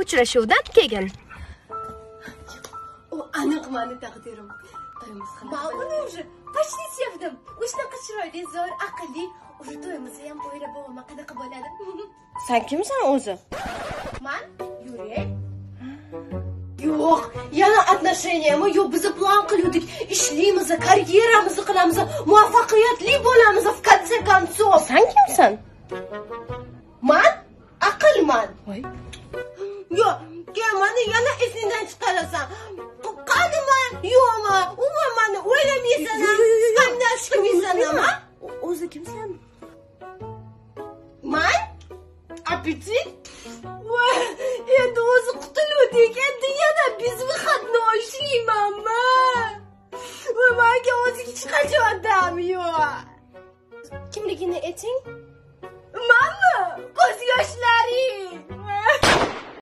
uchrashuvdan keyin. O aniq meni taqdirim. Ben uni уже почти sevdim. O'shanaqa chiroyli, zo'r, aqlli. Уже to'yimizni ham o'ylab bo'lma qanaqa bo'ladi. Sen kimsan o'zi? Men Yurek. Yo'q, yana отношениямni, yo'q, biz plan qildik. Ishlaymiz, karyeramizni qilamiz, muvaffaqiyatli bo'lamiz в конце концов. Sen kimsan? Men aqlman. Voy. Yo'q, meni yana esingdan chiqarasan. Qaniman, yo'qmi? Umuman o'ylamaysan, qanday chiqmaysan, nima? O'zi kimsan? Men? Appetit?